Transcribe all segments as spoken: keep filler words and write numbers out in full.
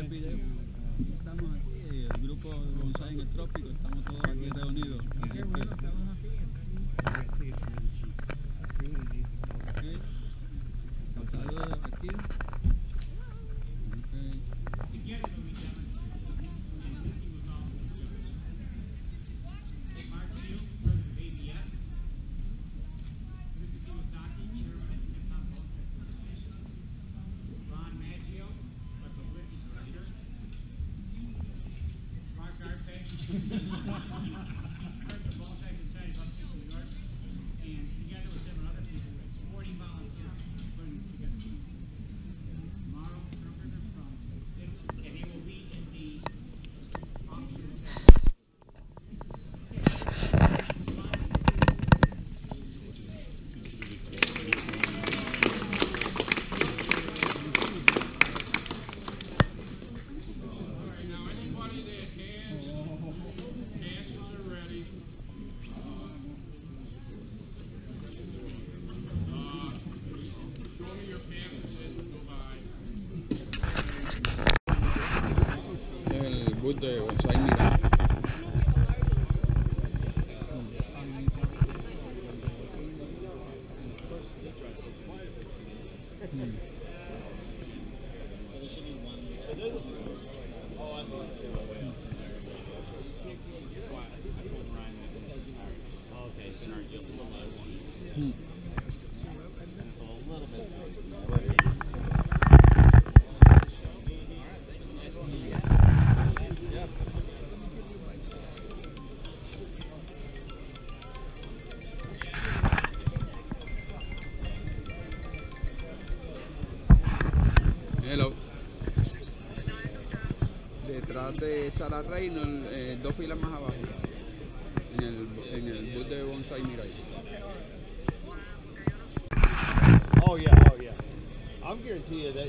video. Estamos aquí, el grupo de Bonsai en el Trópico, estamos todos aquí reunidos. Qué bueno, estamos aquí. Okay. Un saludo aquí. Okay. El bus de Bonsai Mirai. Hmm. Hmm. Hello. Detrás de Sarah Reynolds, eh, dos filas más abajo, en el, en el bus de Bonsai Mirai. Oh yeah, oh yeah. I'm guarantee you that.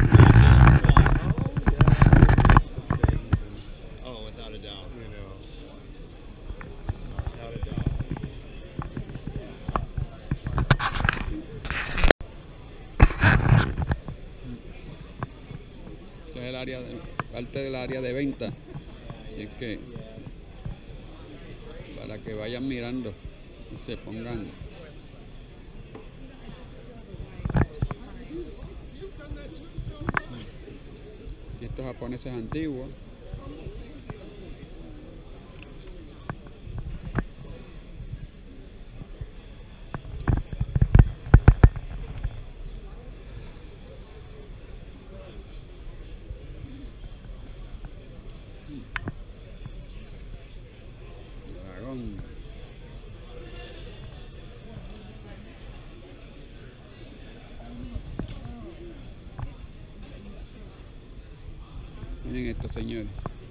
Oh, without a doubt. You know. Without a doubt. Este es el área de, parte del área de venta, así es que para que vayan mirando y se pongan. Y estos japoneses antiguos. Dragón. Miren estos señores.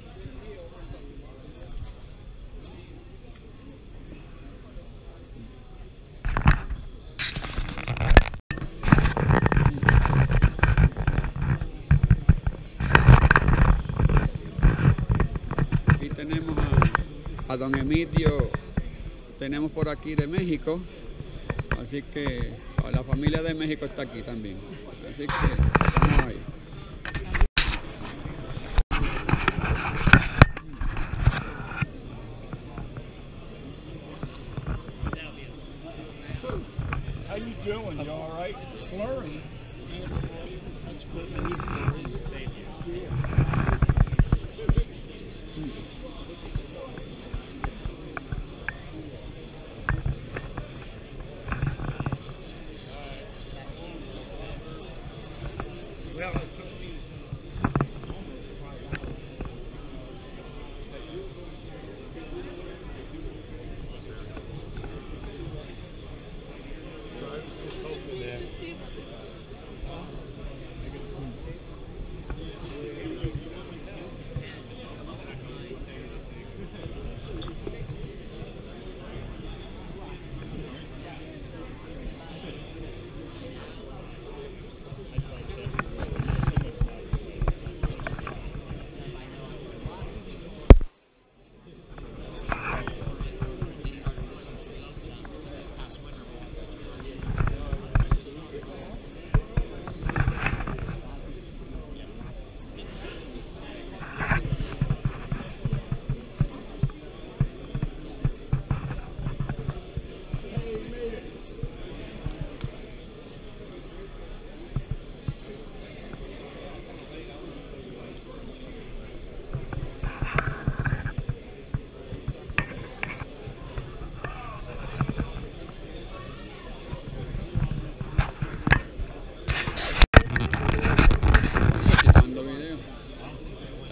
Aquí tenemos a, a don Emilio, tenemos por aquí de México, así que la familia de México está aquí también, así que vamos ahí. How you doing? You all right? Flurry. That's good. I need flurries. Thank you. Well,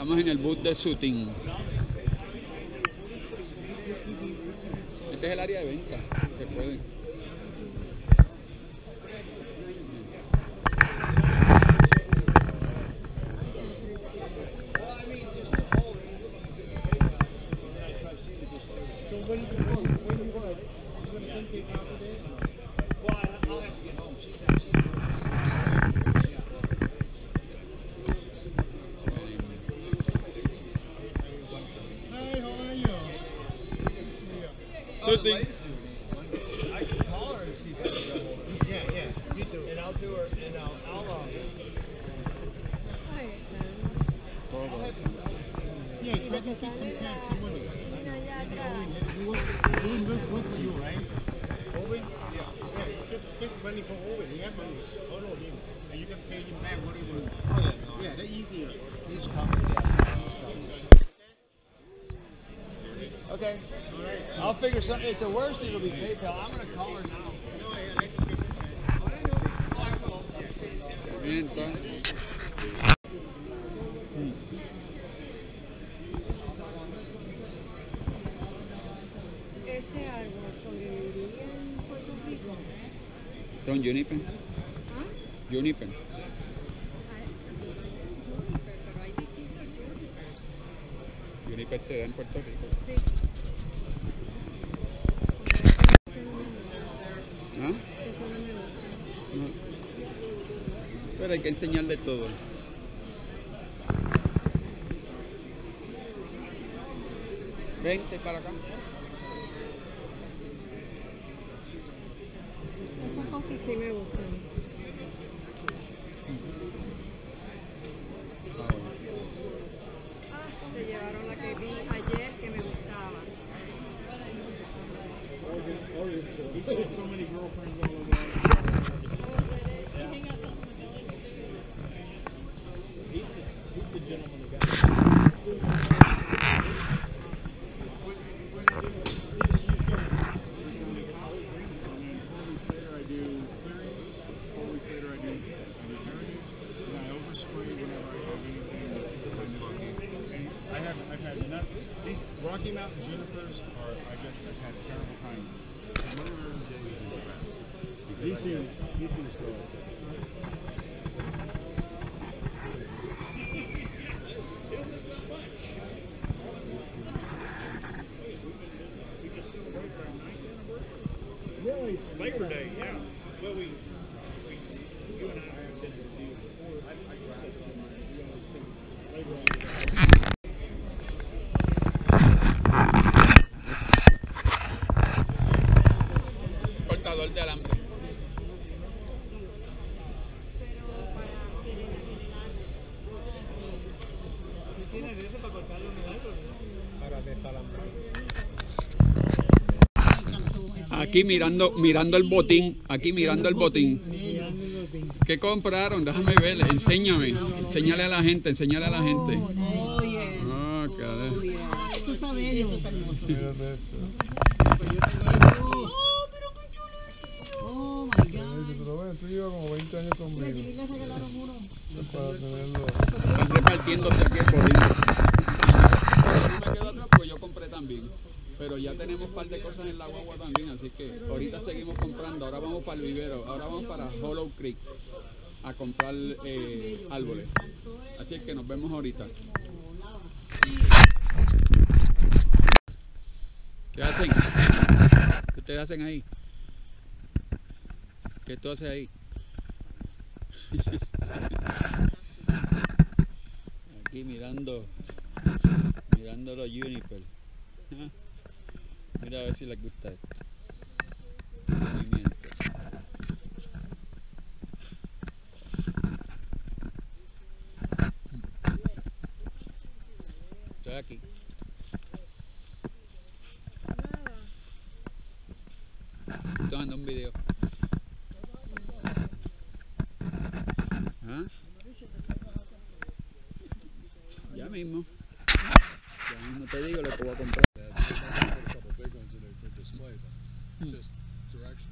Estamos en el booth de Sutin. Este es el área de venta. Se puede. So when, when, when you what? You gonna come take half a day? Well, I- I'll have to get home. She's actually. Hi, how are you? Good to see you. Sutin. I can call her and see if I can get hold of her. Yeah, yeah, you do. And I'll do her, and I'll, I'll, uh, Yeah, try to get some cash, some money. You work, doing good work for you, right? Owen? Yeah. Yeah, get, get money for Owen. He have money. Follow him. And you can pay him back whatever. oh yeah, no, Yeah, that's easier. he's coming, yeah, he's coming. Okay, All right. I'll figure something, at the worst it'll be PayPal, I'm gonna call her now. No, yeah, let's get some cash. Bien, está. ¿Ese árbol sobreviviría en Puerto Rico? Son Juniper. ¿Ah? Juniper. Pero hay distintos Juniper. Juniper se da en Puerto Rico. Sí. ¿Ah? Eso no me gusta. No. Pero hay que enseñar de todo. Vente para acá. Estas cosas sí me gustan. Ah, se llevaron la que vi ayer que me gustaba. So many girlfriends all over. He's the gentleman that got Rocky Mountain junipers are, I guess, I've had a terrible time. He seems, he seems good. Really? Labor Day, yeah. Well, we, we, you and I have been to the deal before. I, I grabbed it on my, we always think Labor Day. Cortador de alambre. Aquí mirando, mirando el botín, aquí mirando el botín. ¿Qué compraron? Déjame ver, enséñame, enséñale a la gente, enséñale a la gente. Ah, caray. Eso está bello. Eso está hermoso. Oh, my God. Tú llevas como veinte años Mira, conmigo Jimmy le regalaron uno. para tenerlo. Están repartiéndose aquí el botín. No me quedo atrás porque yo compré también. Pero ya tenemos un par de cosas en la guagua también, así que ahorita seguimos comprando. Ahora vamos para el vivero, ahora vamos para Hollow Creek a comprar eh, árboles. Así es que nos vemos ahorita. ¿Qué hacen? ¿Qué ustedes hacen ahí? ¿Qué tú haces ahí? Aquí mirando, mirando los juniper. Mira a ver si les gusta esto. Movimiento. Estoy aquí. Estoy tomando un video. ¿Ah? Ya mismo. Ya mismo te digo lo que voy a comprar. A couple big ones in there for displays. Just directions.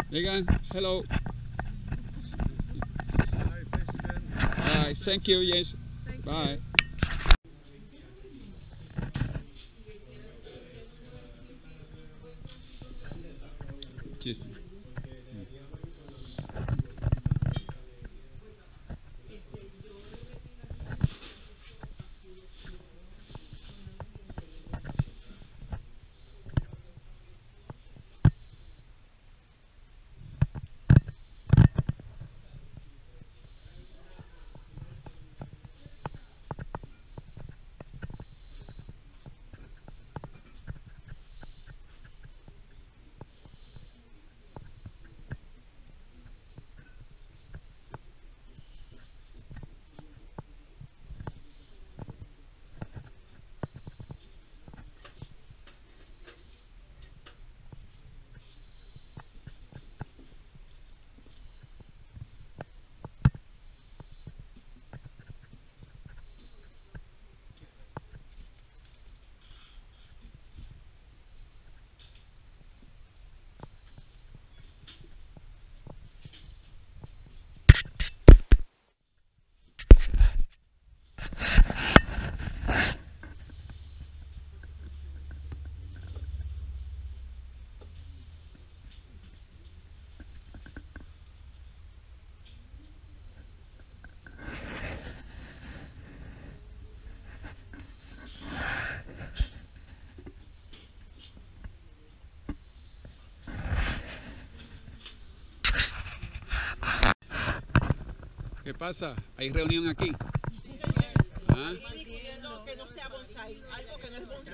Megan, hello. Hi, thanks again. Bye. Thank you, yes. Bye. Sí. ¿Qué pasa? ¿Hay reunión aquí? ¿Ah? Que no sea bonsai, algo que no es bonsai.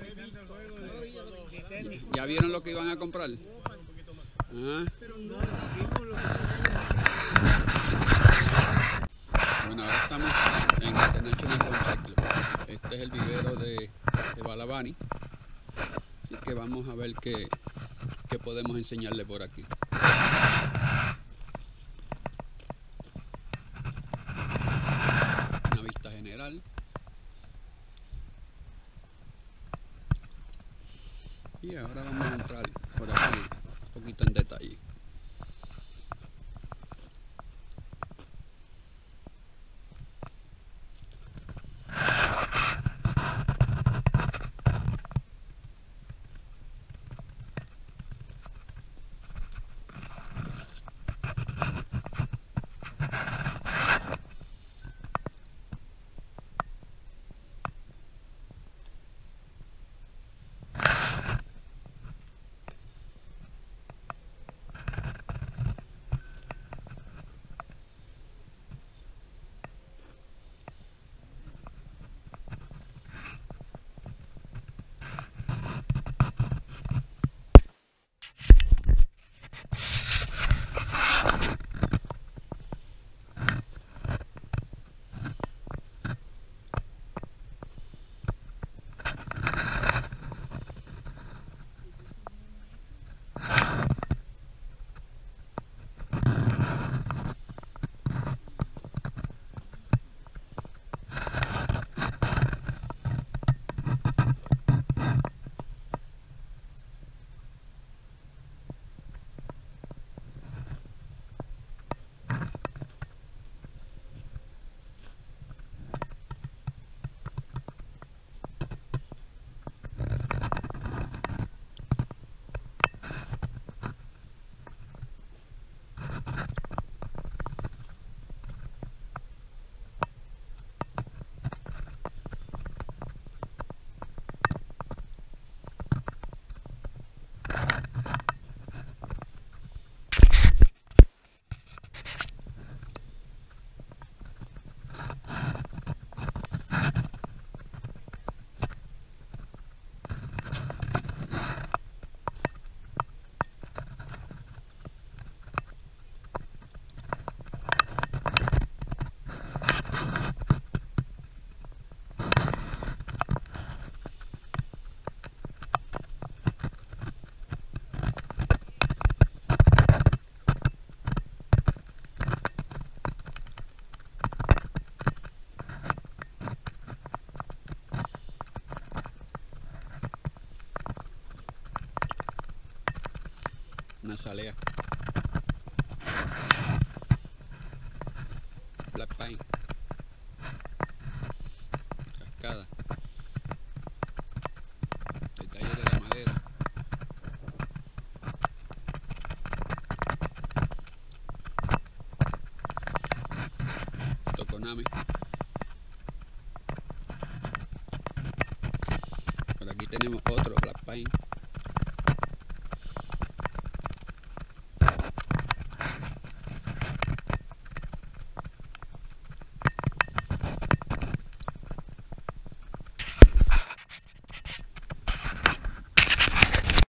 ¿Ya vieron lo que iban a comprar? ¿Ah? Bueno, ahora estamos en International Bonsai Club. Este es el vivero de, de Balabani. Así que vamos a ver qué, qué podemos enseñarle por aquí. Una vista general. Y ahora vamos a entrar por aquí un poquito en detalle. Una azalea. pine. Cascada. Detalles de la madera. Tokonami. Por aquí tenemos otro black pine.